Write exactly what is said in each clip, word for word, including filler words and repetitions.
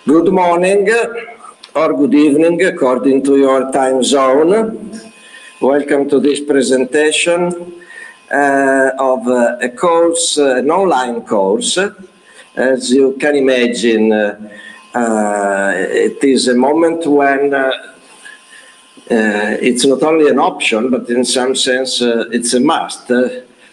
Good morning or good evening according to your time zone. Welcome to this presentation uh, of uh, a course, uh, an online course. As you can imagine, uh, uh, it is a moment when uh, uh, it's not only an option, but in some sense uh, it's a must uh,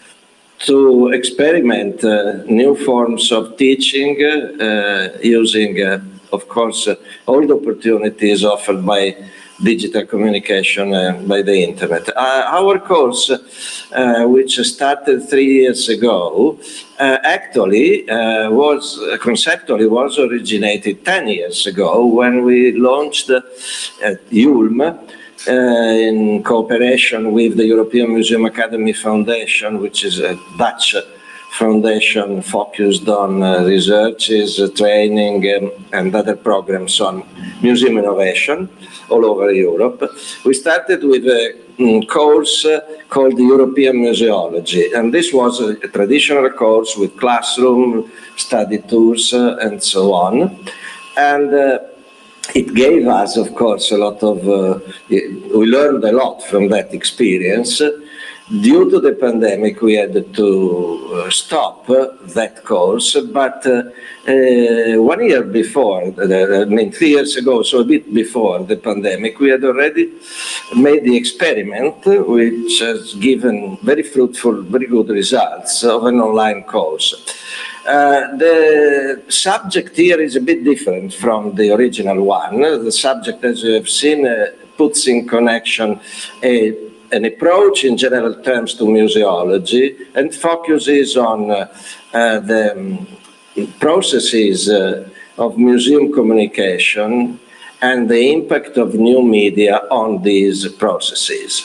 to experiment uh, new forms of teaching uh, using, uh, of course, uh, all the opportunities offered by digital communication uh, by the internet. Uh, our course, uh, which started three years ago, uh, actually uh, was, uh, conceptually was originated ten years ago when we launched uh, at Ulm, Uh, in cooperation with the European Museum Academy Foundation, which is a Dutch foundation focused on uh, researches, uh, training, um, and other programs on museum innovation all over Europe. We started with a um, course uh, called European Museology, and this was a, a traditional course with classroom, study tours, uh, and so on. And uh, it gave us, of course, a lot of, uh, we learned a lot from that experience. Due to the pandemic, we had to uh, stop uh, that course, but uh, uh, one year before, uh, I mean, three years ago, so a bit before the pandemic, we had already made the experiment, which has given very fruitful, very good results of an online course. Uh, the subject here is a bit different from the original one. The subject, as you have seen, uh, puts in connection a, an approach in general terms to museology and focuses on uh, uh, the um, processes uh, of museum communication and the impact of new media on these processes.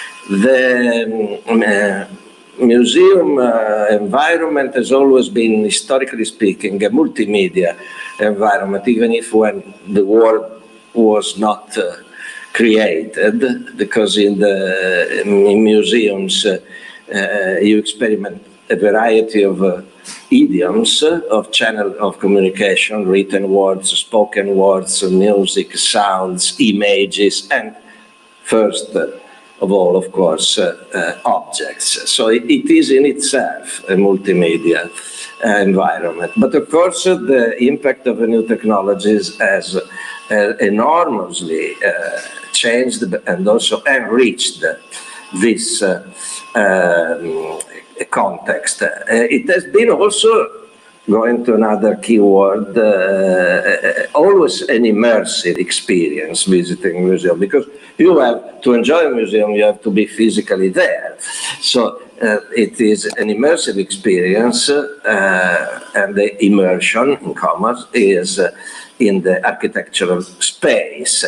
The um, uh, museum uh, environment has always been, historically speaking, a multimedia environment, even if when the word was not uh, created, because in the in museums uh, uh, you experiment a variety of uh, idioms uh, of channel of communication, written words, spoken words, music, sounds, images, and first uh, of all, of course, uh, uh, objects. So it, it is in itself a multimedia uh, environment. But of course, uh, the impact of the new technologies has uh, enormously uh, changed and also enriched this uh, um, context. Uh, it has been also, going to another keyword, uh, always an immersive experience visiting a museum, because you have to enjoy a museum, you have to be physically there. So uh, it is an immersive experience, uh, and the immersion, in commas, is uh, in the architectural space.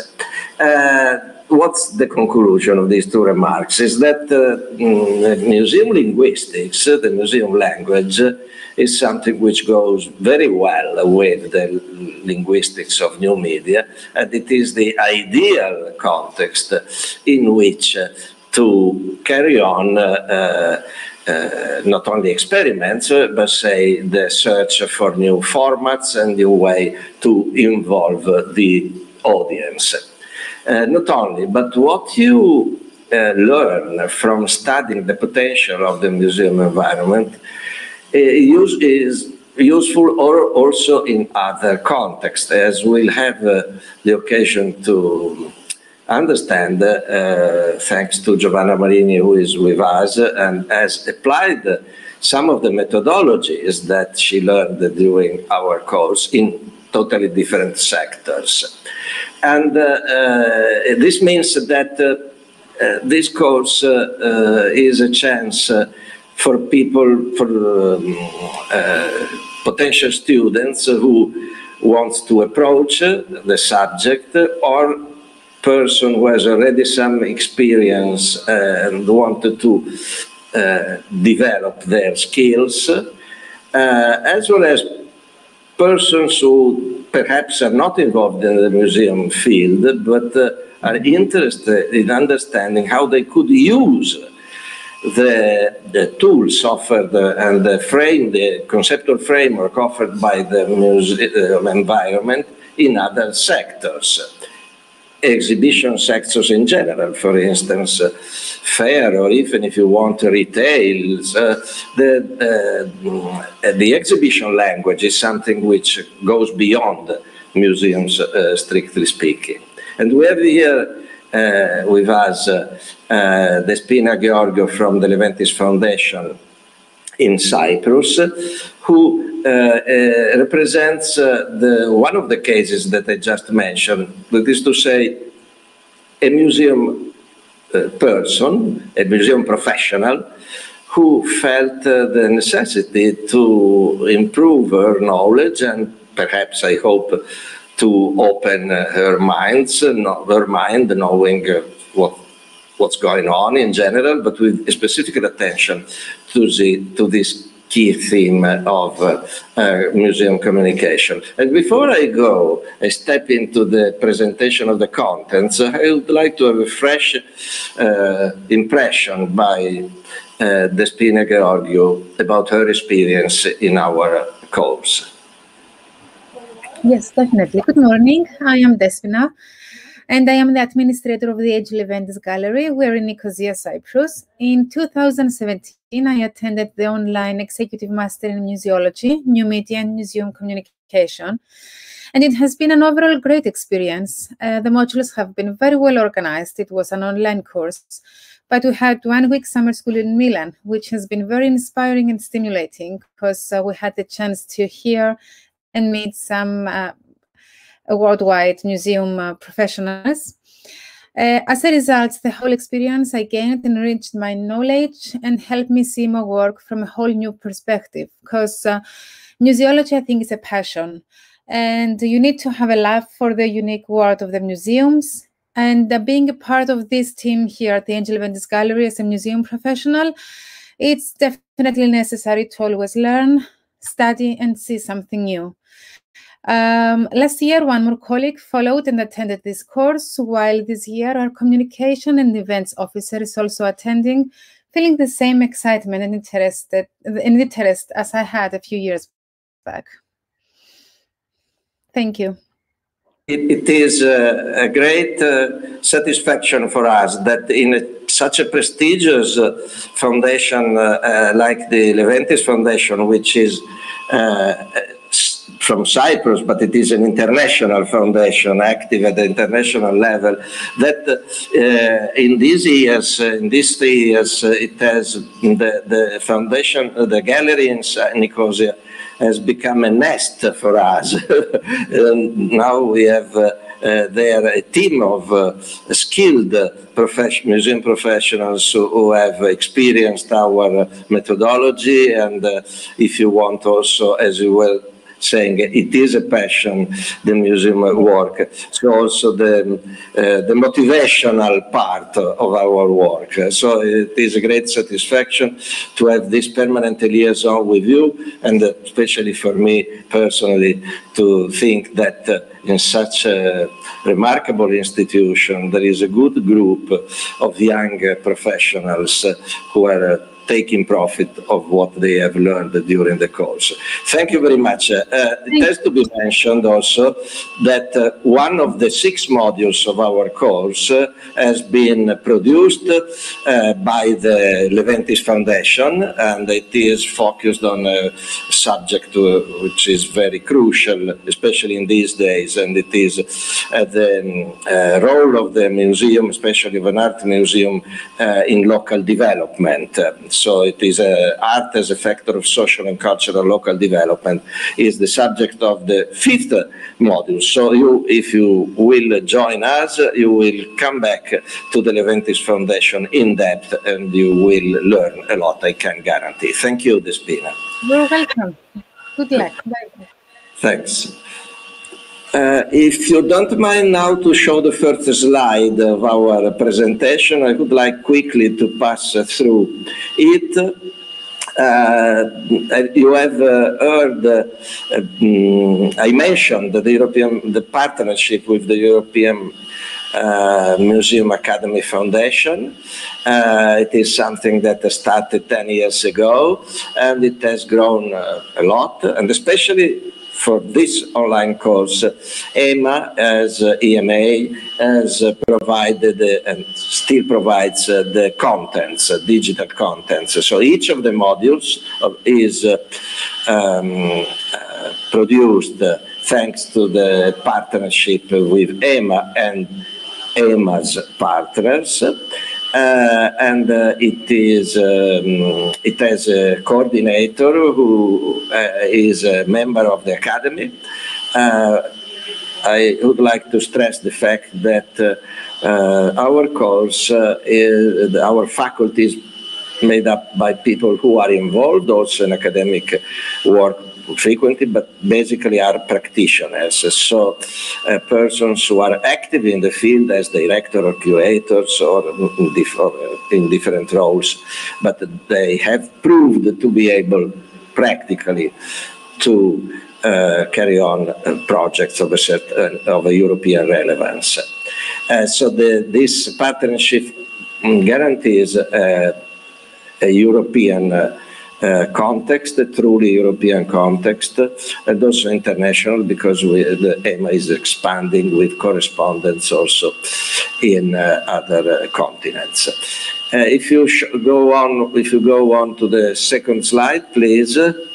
Uh, what's the conclusion of these two remarks? Is that uh, mm, museum linguistics, the museum language, is something which goes very well with the linguistics of new media, and it is the ideal context in which uh, to carry on uh, uh, uh, not only experiments, uh, but say the search for new formats and new way to involve uh, the audience. Uh, not only, but what you uh, learn from studying the potential of the museum environment uh, use, is useful or also in other contexts, as we'll have uh, the occasion to understand, uh, thanks to Giovanna Marini, who is with us and has applied some of the methodologies that she learned during our course in totally different sectors. And uh, uh, this means that uh, uh, this course uh, uh, is a chance uh, for people, for um, uh, potential students who want to approach uh, the subject, or person who has already some experience uh, and wanted to uh, develop their skills, uh, as well as persons who perhaps are not involved in the museum field, but uh, are interested in understanding how they could use the, the tools offered uh, and the frame, the conceptual framework offered by the museum environment in other sectors. Exhibition sectors in general, for instance, uh, fair, or even if you want retail, uh, the, uh, the exhibition language is something which goes beyond museums, uh, strictly speaking. And we have here uh, with us uh, uh, Despina Georgiou from the Leventis Foundation in Cyprus, who uh, uh, represents uh, the, one of the cases that I just mentioned, that is to say, a museum uh, person, a museum professional, who felt uh, the necessity to improve her knowledge and perhaps, I hope, to open uh, her, minds, uh, no, her mind, knowing uh, what what's going on in general, but with specific attention to, the, to this key theme of uh, uh, museum communication. And before I go, I step into the presentation of the contents, I would like to have a fresh uh, impression by uh, Despina Georgiou about her experience in our course. Yes, definitely. Good morning. I am Despina, and I am the administrator of the A G Leventis Gallery. We're in Nicosia, Cyprus. In two thousand seventeen, I attended the online Executive Master in Museology, New Media and Museum Communication. And it has been an overall great experience. Uh, the modules have been very well organized. It was an online course, but we had one week summer school in Milan, which has been very inspiring and stimulating because uh, we had the chance to hear and meet some uh, worldwide museum uh, professionals. Uh, as a result, the whole experience I gained enriched my knowledge and helped me see my work from a whole new perspective, because uh, museology, I think, is a passion, and you need to have a love for the unique world of the museums. And uh, being a part of this team here at the A G Leventis Gallery as a museum professional, it's definitely necessary to always learn, study, and see something new. Um, last year, one more colleague followed and attended this course, while this year our communication and events officer is also attending, feeling the same excitement and interested, and interest as I had a few years back. Thank you. It, it is uh, a great uh, satisfaction for us that in a, such a prestigious uh, foundation uh, uh, like the Leventis Foundation, which is uh, from Cyprus, but it is an international foundation, active at the international level, that uh, in these years, uh, in these three years, uh, it has, the, the foundation, uh, the gallery in Nicosia has become a nest for us. And now we have uh, uh, there a team of uh, skilled uh, profession, museum professionals who, who have experienced our methodology, and uh, if you want also, as you were saying, it is a passion, the museum work. So also the, uh, the motivational part of our work. So it is a great satisfaction to have this permanent liaison with you, and especially for me personally, to think that uh, in such a remarkable institution, there is a good group of young professionals who are uh, taking profit of what they have learned during the course. Thank you very much. Uh, it has to be mentioned also that uh, one of the six modules of our course uh, has been produced uh, by the Leventis Foundation, and it is focused on a subject uh, which is very crucial, especially in these days, and it is uh, the uh, role of the museum, especially of an art museum, uh, in local development. Uh, So it is uh, art as a factor of social and cultural local development is the subject of the fifth module. So you, if you will join us, you will come back to the Leventis Foundation in depth, and you will learn a lot, I can guarantee. Thank you, Despina. You're welcome. Good luck. Bye. Thanks. Uh, if you don't mind now to show the first slide of our presentation, I would like quickly to pass through it. Uh, you have uh, heard, uh, um, I mentioned the European, the partnership with the European uh, Museum Academy Foundation. Uh, it is something that started ten years ago, and it has grown uh, a lot, and especially for this online course, E M A as uh, E M A has uh, provided uh, and still provides uh, the contents, uh, digital contents. So each of the modules of, is uh, um, uh, produced uh, thanks to the partnership with E M A and E M A's partners. Uh, and uh, it is um, it has a coordinator who uh, is a member of the academy. Uh, I would like to stress the fact that uh, uh, our course, uh, is, our faculty is made up by people who are involved also in academic work frequently, but basically are practitioners. So uh, persons who are active in the field as director or curators or in, dif in different roles, but they have proved to be able practically to uh, carry on uh, projects of a certain, of a European relevance. Uh, so the, this partnership guarantees uh, a European uh, Uh, context, a truly European context, and also international, because we, the E M A is expanding with correspondence also in uh, other uh, continents. Uh, if you sh go on, if you go on to the second slide, please.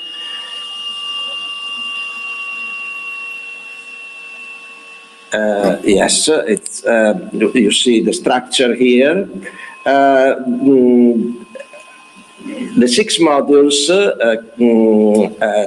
Uh, yes, it's, uh, you see the structure here. Uh, mm, The six modules uh, uh,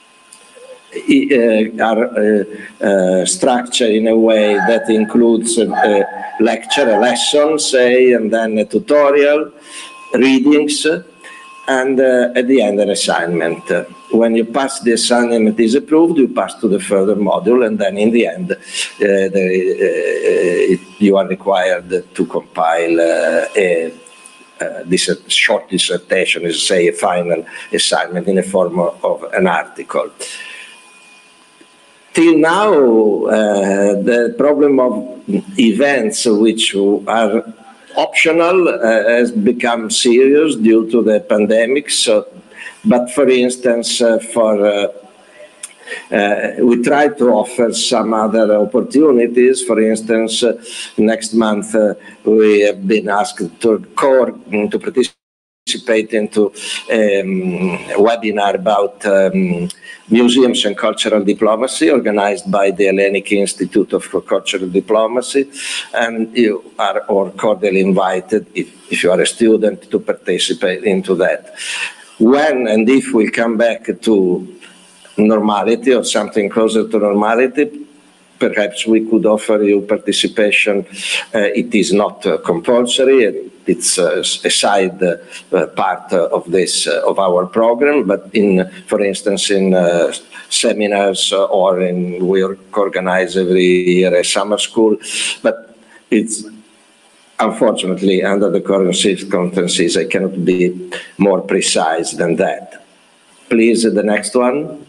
uh, are uh, uh, structured in a way that includes a, a lecture, a lesson, say, and then a tutorial, readings, and uh, at the end an assignment. When you pass the assignment is approved, you pass to the further module, and then in the end uh, the, uh, it, you are required to compile uh, a Uh, this uh, short dissertation is, say, a final assignment in the form of, of an article. Till now, uh, the problem of events which are optional uh, has become serious due to the pandemic. So, but for instance, uh, for uh, Uh, we try to offer some other opportunities. For instance, uh, next month uh, we have been asked to, to participate into um, a webinar about um, museums and cultural diplomacy organized by the Hellenic Institute of Cultural Diplomacy, and you are all cordially invited, if, if you are a student, to participate into that. When and if we come back to normality or something closer to normality, perhaps we could offer you participation. Uh, it is not uh, compulsory. It's uh, a side uh, part uh, of this uh, of our program. But in, for instance, in uh, seminars uh, or in we organize every year a summer school. But it's unfortunately under the current circumstances, I cannot be more precise than that. Please, the next one.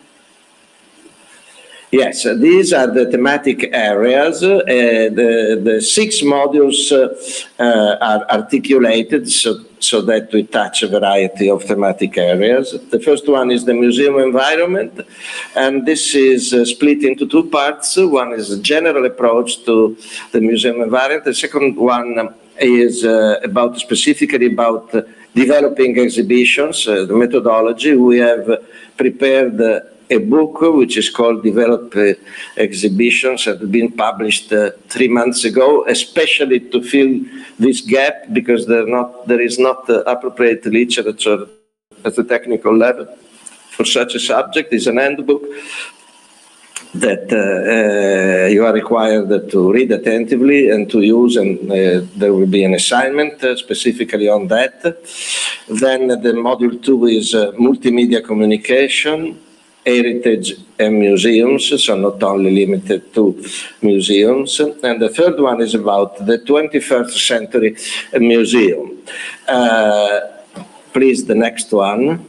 Yes, uh, these are the thematic areas. Uh, the, the six modules uh, uh, are articulated so, so that we touch a variety of thematic areas. The first one is the museum environment, and this is uh, split into two parts. One is a general approach to the museum environment. The second one is uh, about specifically about uh, developing exhibitions, uh, the methodology. We have uh, prepared uh, a book which is called Develop uh, Exhibitions, that has been published uh, three months ago, especially to fill this gap, because not, there is not uh, appropriate literature at the technical level for such a subject. It's an handbook that uh, uh, you are required to read attentively and to use, and uh, there will be an assignment uh, specifically on that. Then the module two is uh, multimedia communication, heritage and museums, so not only limited to museums. And the third one is about the twenty-first century museum. Uh, please, the next one.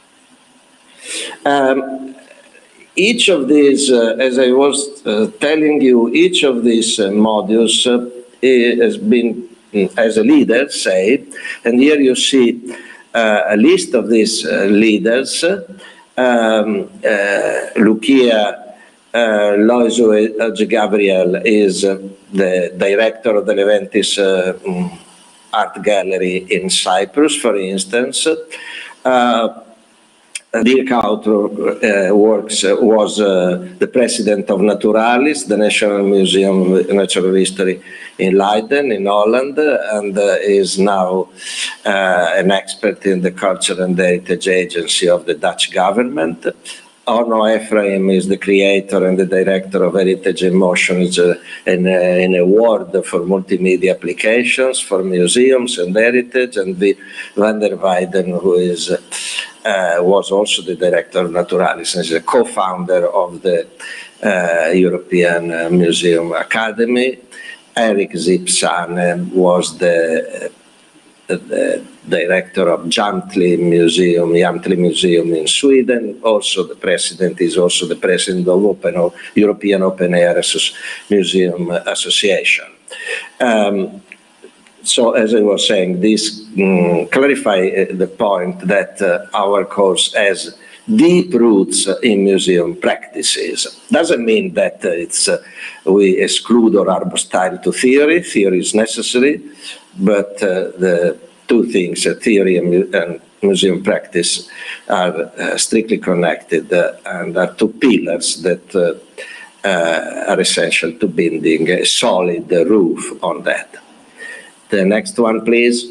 Um, each of these, uh, as I was uh, telling you, each of these uh, modules uh, has been, as a leader, say, and here you see uh, a list of these uh, leaders. Um, uh, Lucia uh, Loiso Gabriel is uh, the director of the Leventis uh, Art Gallery in Cyprus, for instance. Uh, Dirk Outro uh, works, uh, was uh, the president of Naturalis, the National Museum of Natural History in Leiden, in Holland, and uh, is now uh, an expert in the Culture and Heritage Agency of the Dutch government. Orno Ephraim is the creator and the director of Heritage in Motion, is uh, an, uh, an award for multimedia applications for museums and heritage, and Van der Weyden, who is uh, Uh, was also the director of Naturalis and is a co-founder of the uh, European uh, Museum Academy. Eric Zipsan uh, was the, uh, the director of Jamtli Museum, Jamtli Museum in Sweden. Also the president is also the president of Open, European Open Air Associ Museum Association. Um, So, as I was saying, this um, clarify uh, the point that uh, our course has deep roots in museum practices. Doesn't mean that uh, it's uh, we exclude or are hostile to theory. Theory is necessary, but uh, the two things, uh, theory and, mu and museum practice, are uh, strictly connected uh, and are two pillars that uh, uh, are essential to building a solid uh, roof on that. The next one, please.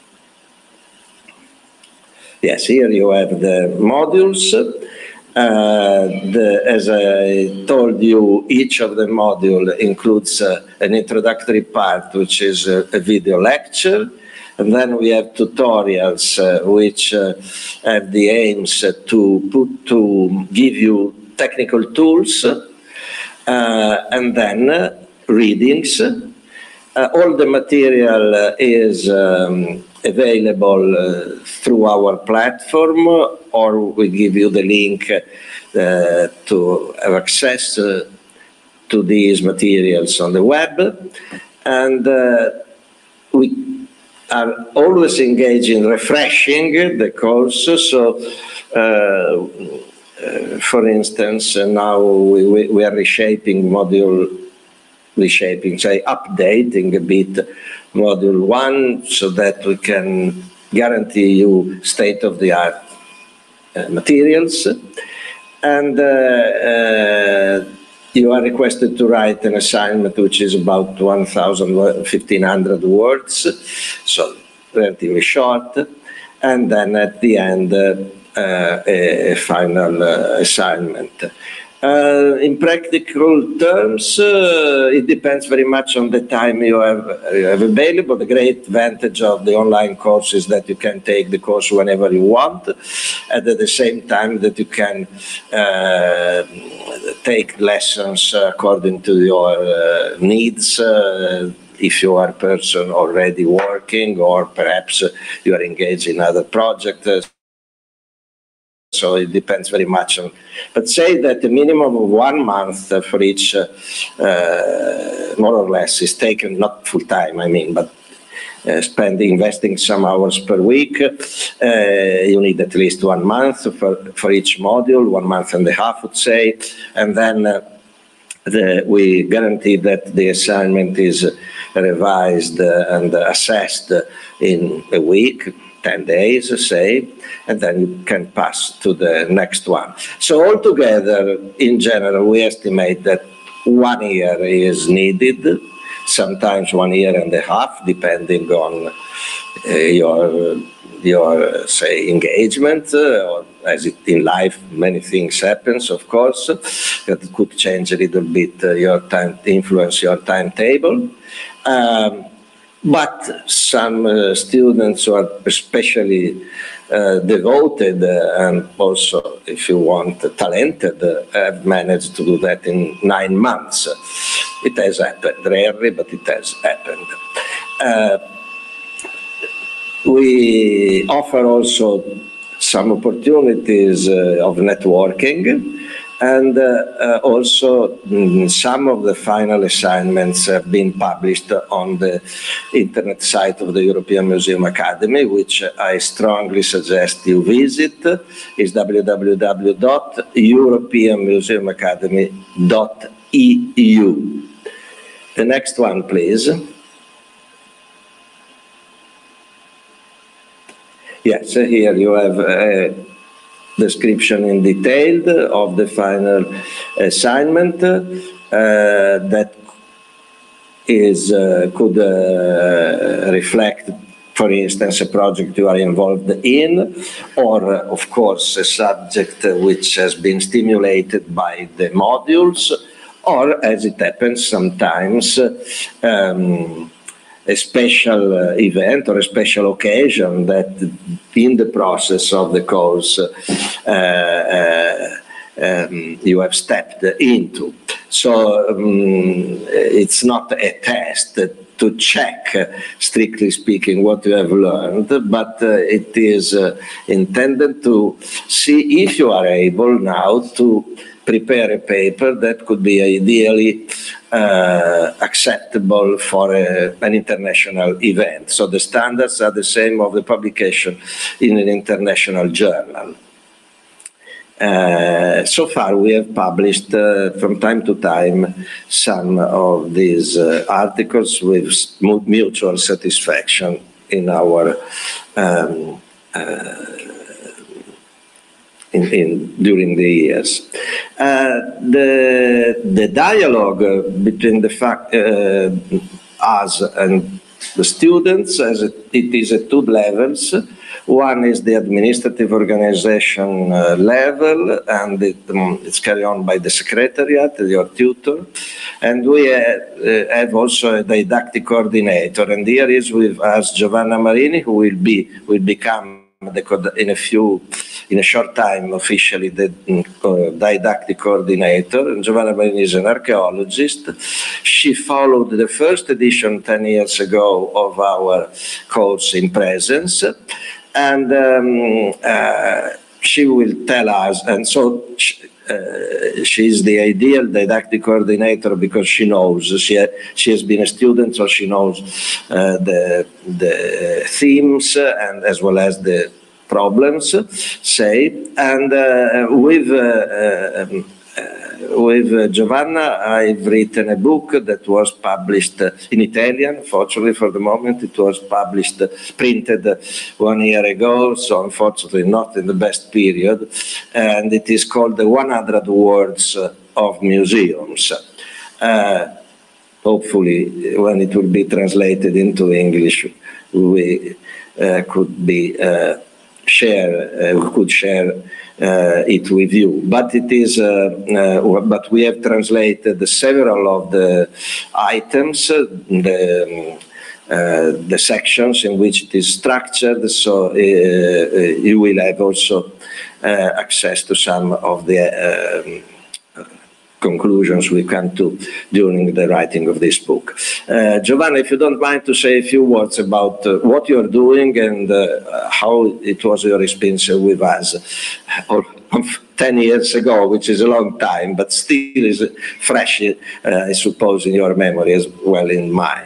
Yes, here you have the modules. Uh, the, as I told you, each of the module includes uh, an introductory part, which is a, a video lecture. And then we have tutorials, uh, which uh, have the aims uh, to, put, to give you technical tools. Uh, and then uh, readings. Uh, all the material uh, is um, available uh, through our platform, or we give you the link uh, to have access uh, to these materials on the web. And uh, we are always engaged in refreshing the course. So, uh, uh, for instance, uh, now we, we, we are reshaping module reshaping, say, updating a bit module one so that we can guarantee you state-of-the-art uh, materials. And uh, uh, you are requested to write an assignment which is about one thousand, fifteen hundred words, so relatively short. And then at the end, uh, uh, a, a final uh, assignment. Uh, in practical terms, uh, it depends very much on the time you have, you have available. The great advantage of the online course is that you can take the course whenever you want, and at the same time that you can uh, take lessons according to your uh, needs. Uh, if you are a person already working, or perhaps you are engaged in other projects. So it depends very much on, but say that a minimum of one month for each, uh, uh, more or less, is taken, not full time, I mean, but uh, spending, investing some hours per week. Uh, you need at least one month for, for each module, one month and a half, I would say, and then uh, the, we guarantee that the assignment is revised uh, and assessed in a week. ten days, say, and then you can pass to the next one. So altogether, in general, we estimate that one year is needed, sometimes one year and a half, depending on uh, your, your, say, engagement, uh, or as it in life, many things happens, of course, that could change a little bit uh, your time, influence your timetable. Um, But some uh, students who are especially uh, devoted uh, and also, if you want, talented, uh, have managed to do that in nine months. It has happened, rarely, but it has happened. Uh, we offer also some opportunities uh, of networking. And uh, uh, also mm, some of the final assignments have been published on the internet site of the European Museum Academy, which I strongly suggest you visit. It's w w w dot european museum academy dot e u. The next one, please. Yes, here you have a description in detail of the final assignment uh, that is uh, could uh, reflect, for instance, a project you are involved in, or, uh, of course, a subject which has been stimulated by the modules, or, as it happens sometimes, um, a special uh, event or a special occasion that in the process of the course uh, uh, um, you have stepped into. So um, it's not a test to check, uh, strictly speaking, what you have learned, but uh, it is uh, intended to see if you are able now to prepare a paper that could be ideally uh, acceptable for a, an international event. So the standards are the same of the publication in an international journal. Uh, so far we have published uh, from time to time some of these uh, articles with mutual satisfaction in our um, uh, In, in, during the years. Uh, the, the dialogue uh, between the fact, uh, us and the students, as it, it is at two levels. One is the administrative organization uh, level, and it, um, it's carried on by the secretariat, your tutor. And we uh, uh, have also a didactic coordinator, and here is with us Giovanna Marini, who will be will become the, in a few, in a short time, officially the uh, didactic coordinator. And Giovanna Marini is an archaeologist. She followed the first edition ten years ago of our course in presence, and um, uh, she will tell us. And so she, uh, she's the ideal didactic coordinator because she knows. She ha she has been a student, so she knows uh, the the themes and as well as the problems, say. And uh, with uh, uh, um, uh, with uh, Giovanna, I've written a book that was published uh, in Italian. Fortunately, for the moment, it was published, uh, printed uh, one year ago, so unfortunately not in the best period, and it is called The one hundred Words of Museums. Uh, hopefully, when it will be translated into English, we uh, could be uh, share, uh, we could share Uh, it with you, but it is. Uh, uh, but we have translated several of the items, uh, the uh, the sections in which it is structured. So uh, uh, you will have also uh, access to some of the Uh, conclusions we come to during the writing of this book. Uh, Giovanna, if you don't mind to say a few words about uh, what you're doing and uh, how it was your experience with us uh, ten years ago, which is a long time, but still is fresh, uh, I suppose, in your memory as well in mine.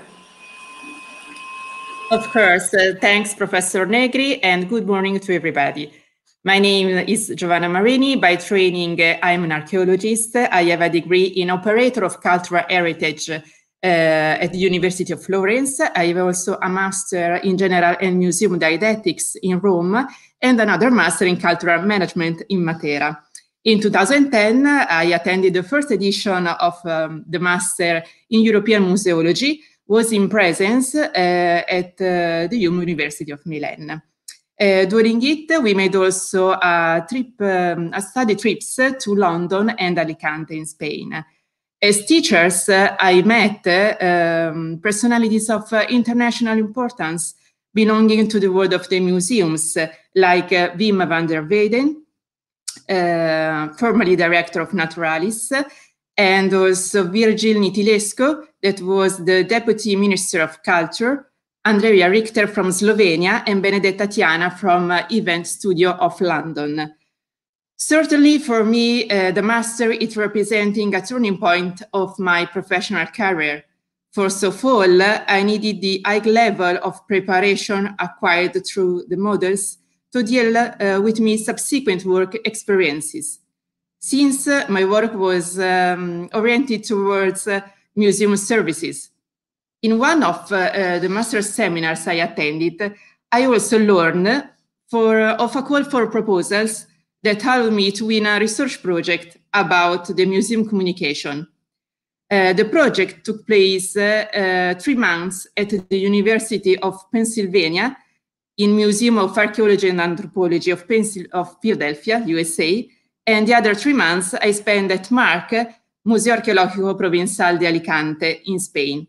Of course. Uh, thanks, Professor Negri, and good morning to everybody. My name is Giovanna Marini. By training, uh, I'm an archaeologist. I have a degree in operator of cultural heritage uh, at the University of Florence. I have also a master in general and museum didactics in Rome and another master in cultural management in Matera. In two thousand ten, I attended the first edition of um, the master in European Museology, was in presence uh, at uh, the University of Milan. Uh, during it, we made also a trip, um, a study trips to London and Alicante in Spain. As teachers, uh, I met uh, um, personalities of uh, international importance belonging to the world of the museums, uh, like uh, Wim van der Weyden, uh, formerly director of Naturalis, and also Virgil Nitilescu, that was the Deputy Minister of Culture, Andrea Richter from Slovenia, and Benedetta Tiana from uh, Event Studio of London. Certainly for me, uh, the master is representing a turning point of my professional career. First of all, I needed the high level of preparation acquired through the models to deal uh, with my subsequent work experiences. Since uh, my work was um, oriented towards uh, museum services. In one of uh, uh, the master seminars I attended, I also learned for, uh, of a call for proposals that allowed me to win a research project about the museum communication. Uh, the project took place uh, uh, three months at the University of Pennsylvania in Museum of Archaeology and Anthropology of, Pensil of Philadelphia, U S A, and the other three months I spent at MARC, Museo Arqueológico Provincial de Alicante in Spain.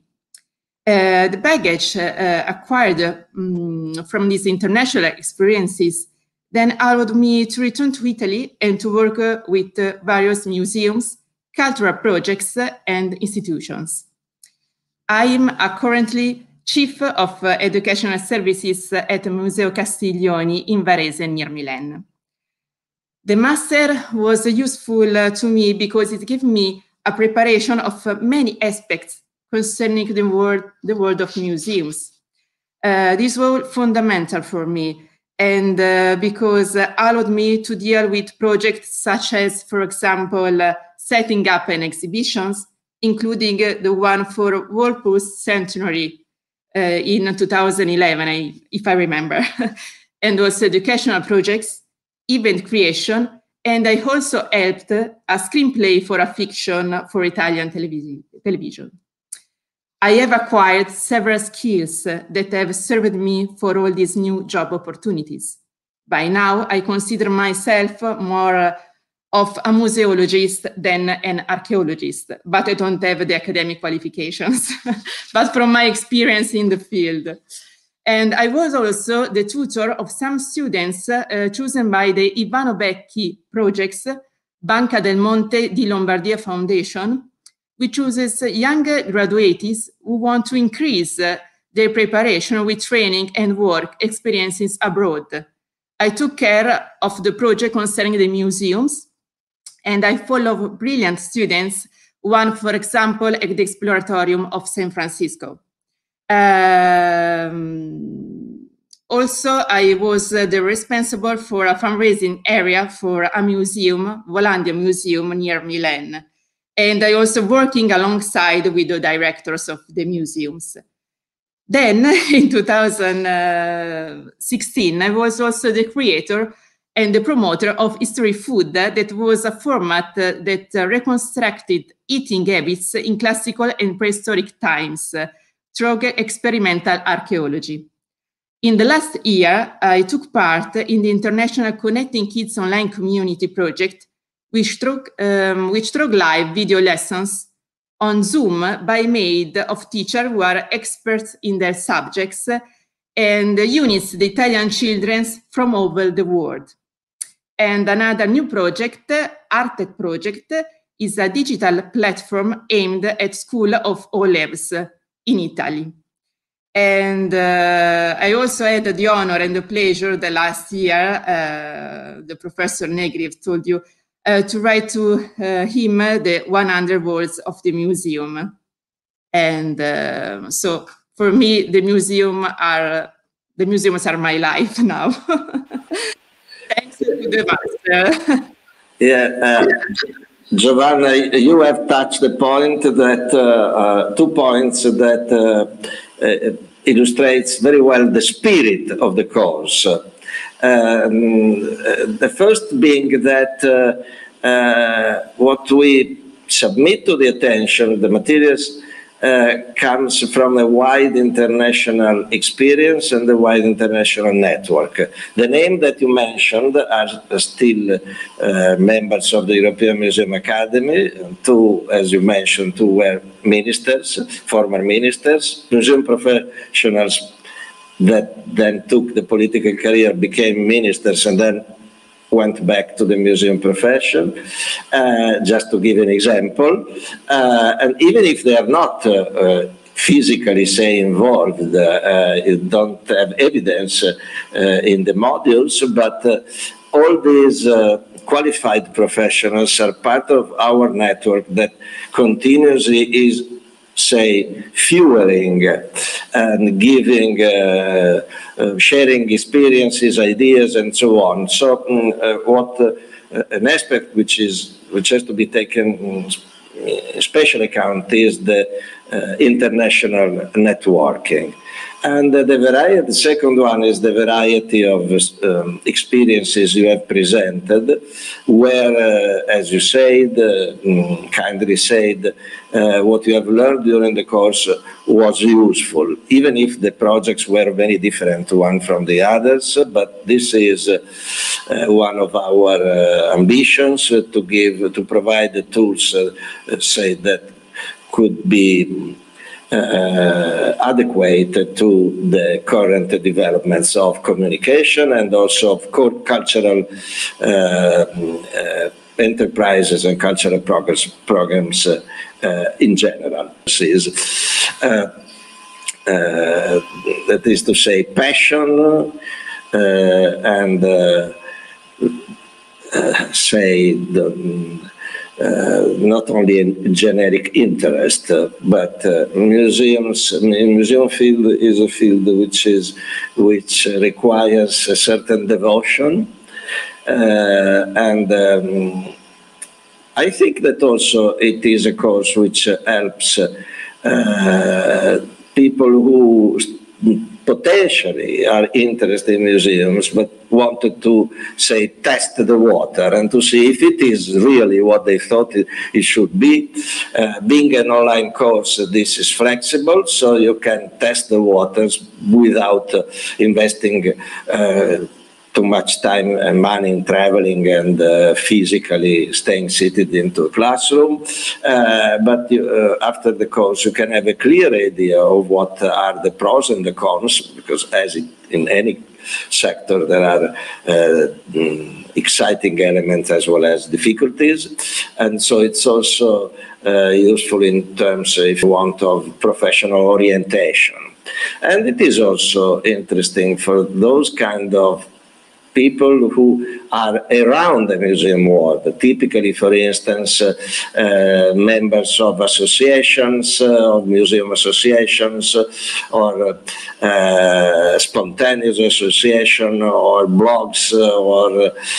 Uh, the baggage uh, acquired um, from these international experiences then allowed me to return to Italy and to work uh, with uh, various museums, cultural projects, uh, and institutions. I am uh, currently Chief of uh, Educational Services at Museo Castiglioni in Varese, near Milan. The master was uh, useful uh, to me because it gave me a preparation of uh, many aspects concerning the world, the world of museums. Uh, this was fundamental for me, and uh, because uh, allowed me to deal with projects such as, for example, uh, setting up an exhibitions, including uh, the one for Walpole's centenary uh, in two thousand eleven, I, if I remember, and also educational projects, event creation, and I also helped a screenplay for a fiction for Italian television. television. I have acquired several skills that have served me for all these new job opportunities. By now, I consider myself more of a museologist than an archaeologist, but I don't have the academic qualifications, but from my experience in the field. And I was also the tutor of some students uh, chosen by the Ivano Becchi projects, Banca del Monte di Lombardia Foundation, which chooses young graduates who want to increase uh, their preparation with training and work experiences abroad. I took care of the project concerning the museums, and I follow brilliant students, one, for example, at the Exploratorium of San Francisco. Um, also, I was uh, the responsible for a fundraising area for a museum, Volandia Museum near Milan. And I also working alongside with the directors of the museums. Then in two thousand sixteen, I was also the creator and the promoter of History Food, that was a format that reconstructed eating habits in classical and prehistoric times through experimental archaeology. In the last year, I took part in the International Connecting Kids Online Community project, which through, um, which through live video lessons on Zoom by made of teachers who are experts in their subjects and units the Italian children from over the world. And another new project, Artec project, is a digital platform aimed at school of all levels in Italy. And uh, I also had the honor and the pleasure the last year, uh, the Professor Negri told you, Uh, to write to uh, him uh, the one hundred words of the museum. And uh, so for me, the museum are, the museums are my life now. Thanks to the master. Yeah, uh, Giovanna, you have touched the point that, uh, uh, two points that uh, uh, illustrates very well the spirit of the course. Um, the first being that uh, uh, what we submit to the attention, the materials, uh, comes from a wide international experience and a wide international network. The name that you mentioned are still uh, members of the European Museum Academy. Two, as you mentioned, two were ministers, former ministers, museum professionals that then took the political career, became ministers, and then went back to the museum profession, uh, just to give an example. Uh, and even if they are not uh, uh, physically, say, involved, uh, you don't have evidence uh, in the modules, but uh, all these uh, qualified professionals are part of our network that continuously is, say, fueling and giving, uh, uh, sharing experiences, ideas, and so on. So, uh, what uh, an aspect which is which has to be taken special account is the uh, international networking. And uh, the variety, the second one is the variety of um, experiences you have presented, where, uh, as you said, uh, kindly said, uh, what you have learned during the course was useful, even if the projects were very different one from the others. But this is uh, uh, one of our uh, ambitions, uh, to give, to provide the tools, uh, say, that could be Uh, adequate to the current developments of communication and also of cultural uh, uh, enterprises and cultural progress programs uh, uh, in general. This is, uh, uh, that is to say, passion uh, and uh, uh, say the Uh, not only a generic interest, uh, but uh, museums. Museum field is a field which is which requires a certain devotion, uh, and um, I think that also it is a course which helps uh, people who potentially are interested in museums but wanted to, say, test the water and to see if it is really what they thought it, it should be. Uh, being an online course, this is flexible, so you can test the waters without uh, investing uh, too much time and money in traveling and uh, physically staying seated into a classroom. Uh, but you, uh, after the course, you can have a clear idea of what are the pros and the cons, because as it, in any sector, there are uh, mm, exciting elements as well as difficulties. And so it's also uh, useful in terms, if you want, of professional orientation. And it is also interesting for those kind of people who are around the museum world, typically, for instance, uh, uh, members of associations, uh, of museum associations, uh, or uh, spontaneous association, or blogs, uh, or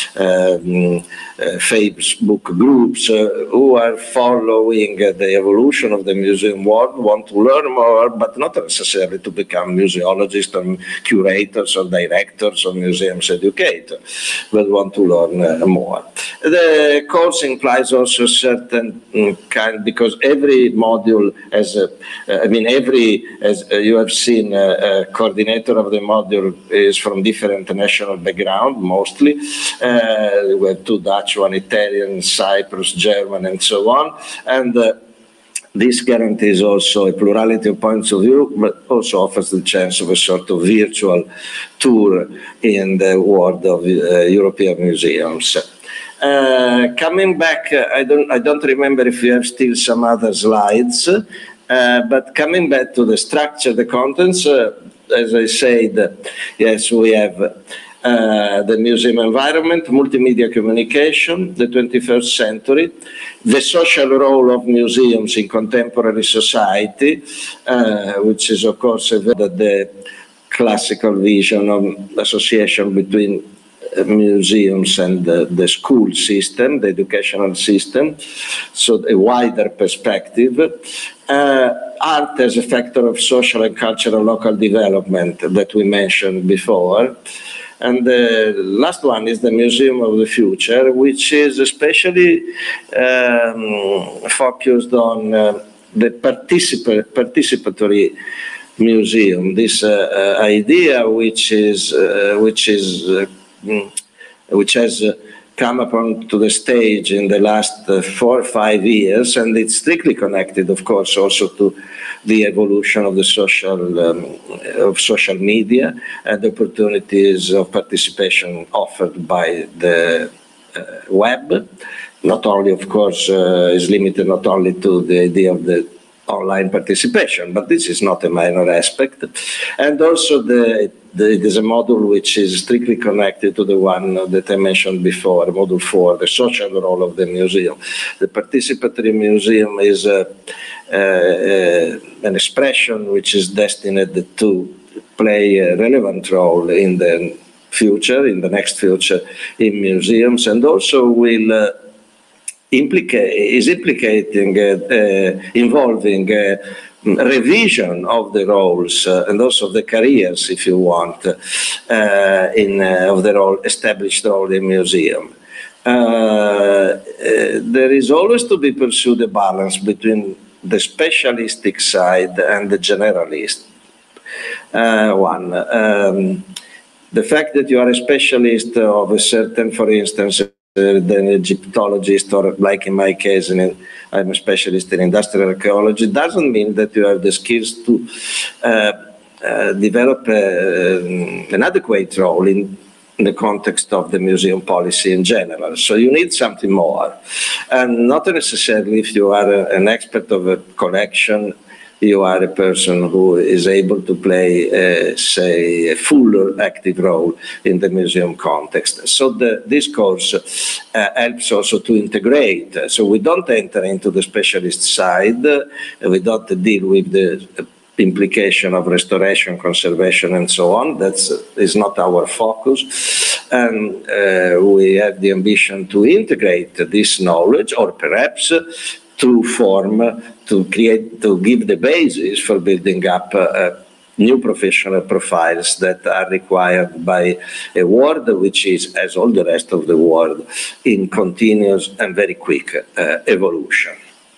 um, uh, Facebook groups, uh, who are following uh, the evolution of the museum world, want to learn more, but not necessarily to become museologists or curators or directors or museums educators, but want to learn uh, more. The course implies also certain um, kind, because every module has, a, uh, I mean, every, as uh, you have seen, uh, uh, coordinator of the module is from different national background, mostly. Uh, we have two Dutch, one Italian, Cyprus, German, and so on. And uh, this guarantees also a plurality of points of view, but also offers the chance of a sort of virtual tour in the world of uh, European museums. Uh, coming back, uh, I don't, I don't remember if we have still some other slides, uh, but coming back to the structure, the contents, uh, as I said, yes, we have Uh, the museum environment, multimedia communication, the twenty-first century, the social role of museums in contemporary society, uh, which is, of course, a, the classical vision of association between uh, museums and uh, the school system, the educational system, so a wider perspective. Uh, art as a factor of social and cultural local development that we mentioned before. And the last one is the Museum of the Future, which is especially um, focused on uh, the participa participatory museum. This uh, uh, idea, which is uh, which is uh, which has uh, come upon to the stage in the last uh, four or five years, and it's strictly connected, of course, also to the evolution of the social um, of social media and the opportunities of participation offered by the uh, web. Not only, of course, uh, is limited not only to the idea of the online participation, but this is not a minor aspect. And also the, the, it is a module which is strictly connected to the one that I mentioned before, module four, the social role of the museum. The participatory museum is a, a, a, an expression which is destined to play a relevant role in the future, in the next future in museums, and also will uh, implicate, is implicating, uh, uh, involving uh, revision of the roles uh, and also the careers, if you want, uh, in uh, of the role, established role in museum. Uh, uh, there is always to be pursued a balance between the specialistic side and the generalist uh, one. Um, the fact that you are a specialist of a certain, for instance, than Egyptologist, or like in my case, in, I'm a specialist in industrial archaeology, doesn't mean that you have the skills to uh, uh, develop a, an adequate role in, in the context of the museum policy in general. So you need something more. And not necessarily if you are a, an expert of a collection, you are a person who is able to play, uh, say, a fuller active role in the museum context. So the, this course uh, helps also to integrate. So we don't enter into the specialist side, uh, we don't deal with the implication of restoration, conservation, and so on. That is not our focus. And uh, we have the ambition to integrate this knowledge, or perhaps to form, to create, to give the basis for building up uh, new professional profiles that are required by a world which is, as all the rest of the world, in continuous and very quick uh, evolution.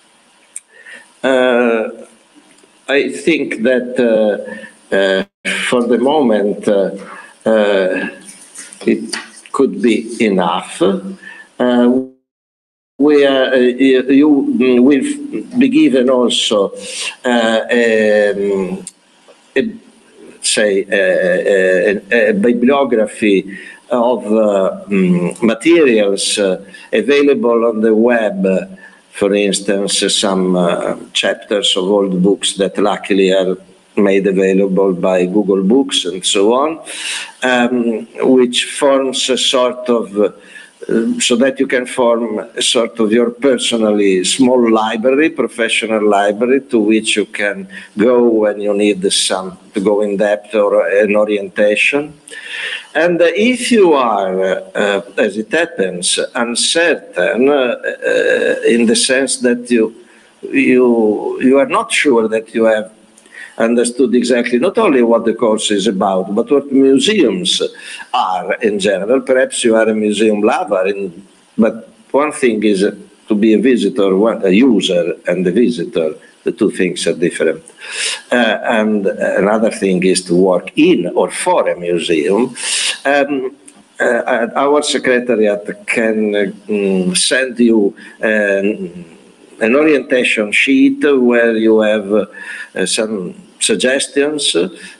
Uh, I think that uh, uh, for the moment uh, uh, it could be enough. Uh, We are, uh, you will be given also uh, um, a, say a, a, a bibliography of uh, um, materials uh, available on the web. For instance, some uh, chapters of old books that luckily are made available by Google Books and so on, um, which forms a sort of uh, so that you can form a sort of your personally small library, professional library, to which you can go when you need some to go in depth or an orientation. And uh, if you are, uh, as it happens, uncertain uh, uh, in the sense that you, you, you are not sure that you have understood exactly not only what the course is about, but what museums are in general. Perhaps you are a museum lover, in, but one thing is to be a visitor, one, a user and a visitor. The two things are different. Uh, and another thing is to work in or for a museum. Um, uh, our secretariat can uh, send you um, an orientation sheet where you have uh, some suggestions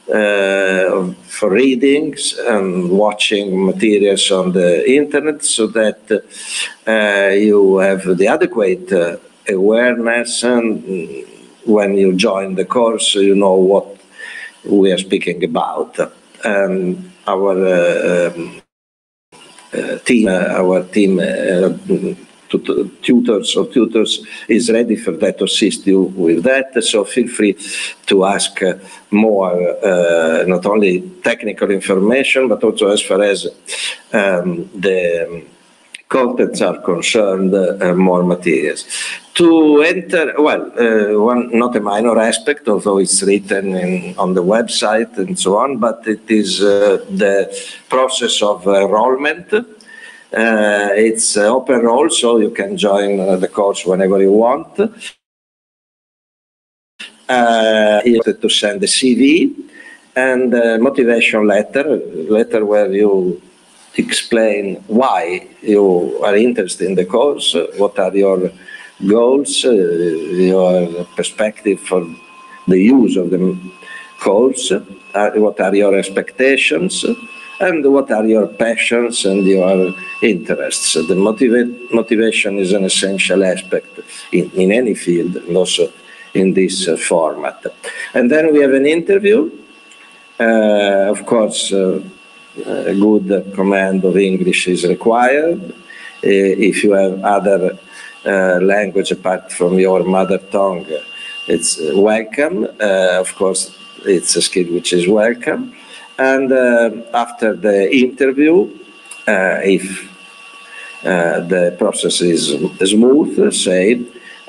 uh, for readings and watching materials on the internet, so that uh, you have the adequate uh, awareness, and when you join the course you know what we are speaking about. Um, our uh, uh, team, uh, our team uh, tutors or tutors is ready for that, to assist you with that. So feel free to ask uh, more, uh, not only technical information, but also as far as um, the contents are concerned, uh, more materials. To enter, well, uh, one not a minor aspect, although it's written in, on the website and so on, but it is uh, the process of enrollment. Uh, it's uh, open roll, so you can join uh, the course whenever you want. Uh, you have to send a C V and a motivation letter, letter where you explain why you are interested in the course, what are your goals, uh, your perspective for the use of the course, uh, what are your expectations, and what are your passions and your interests. The motiva motivation is an essential aspect in, in any field, and also in this uh, format. And then we have an interview. Uh, of course, uh, a good command of English is required. Uh, if you have other uh, language apart from your mother tongue, it's welcome. Uh, of course, it's a skill which is welcome. And uh, after the interview, uh, if uh, the process is smooth, say,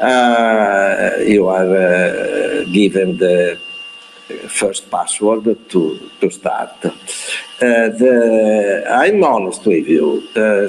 uh, you are uh, given the first password to, to start. Uh, the, I'm honest with you. Uh,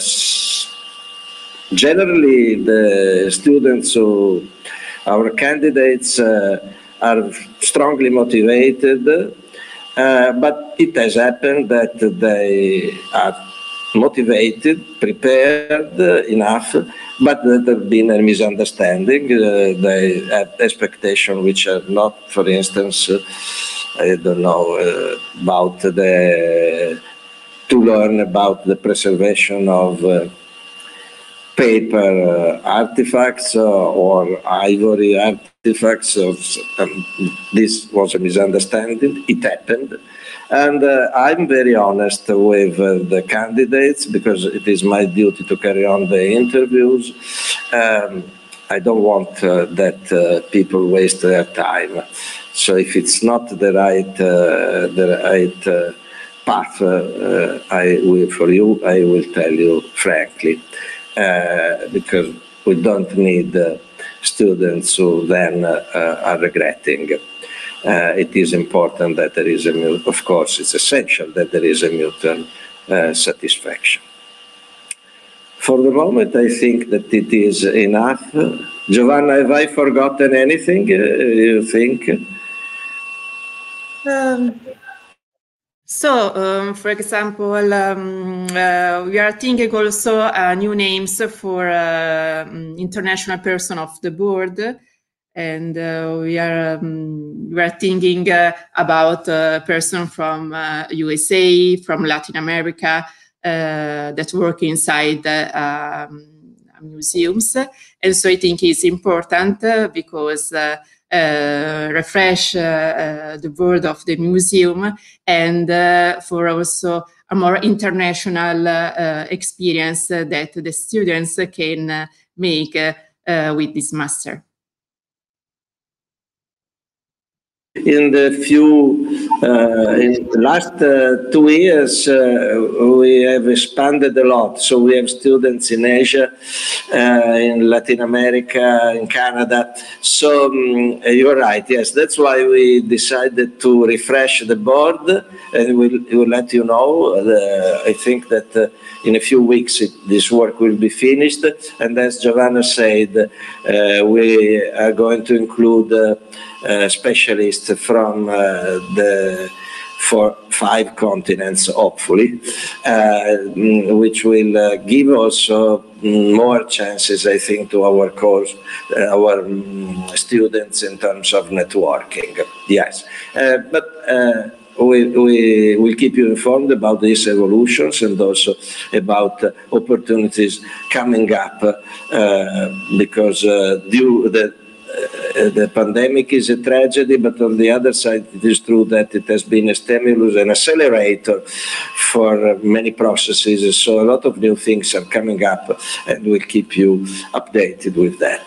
generally, the students who, our candidates uh, are strongly motivated, uh, but it has happened that they are motivated, prepared enough, but there have been a misunderstanding. Uh, they have expectations which are not, for instance, uh, I don't know, uh, about the, to learn about the preservation of uh, paper uh, artifacts uh, or ivory artifacts. Of, um, this was a misunderstanding. It happened. And uh, I'm very honest with uh, the candidates because it is my duty to carry on the interviews. Um, I don't want uh, that uh, people waste their time. So if it's not the right, uh, the right uh, path, uh, uh, I will, for you, I will tell you frankly. Uh, because we don't need uh, students who then uh, uh, are regretting. Uh, it is important that there is a mutual, of course, it's essential that there is a mutual uh, satisfaction. For the moment, I think that it is enough. Giovanna, have I forgotten anything, uh, you think? Um. So, um, for example, um, uh, we are thinking also uh, new names for uh, international person of the board, and uh, we are um, we are thinking uh, about a person from uh, U S A, from Latin America, uh, that work inside uh, um, museums, and so I think it's important uh, because. Uh, Uh, refresh uh, uh, the board of the museum and uh, for also a more international uh, experience uh, that the students can uh, make uh, uh, with this master. In the few, uh, in the last uh, two years, uh, we have expanded a lot. So we have students in Asia, uh, in Latin America, in Canada. So um, you're right, yes. That's why we decided to refresh the board, and we'll, we'll let you know. Uh, I think that uh, in a few weeks it, this work will be finished. And as Giovanna said, uh, we are going to include uh, Uh, specialists from uh, the four, five continents, hopefully, uh, which will uh, give also more chances, I think, to our course, uh, our um, students in terms of networking. Yes, uh, but. Uh, We, we will keep you informed about these evolutions and also about uh, opportunities coming up uh, because uh, due the Uh, the pandemic is a tragedy, but on the other side, it is true that it has been a stimulus and accelerator for uh, many processes. So a lot of new things are coming up, and we'll keep you updated with that.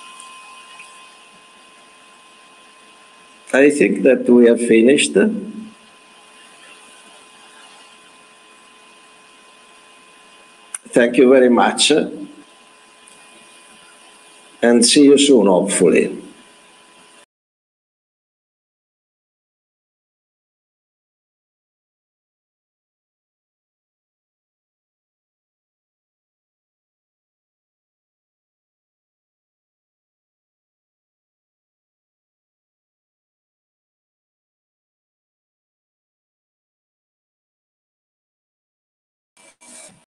I think that we have finished. Thank you very much, and see you soon, hopefully.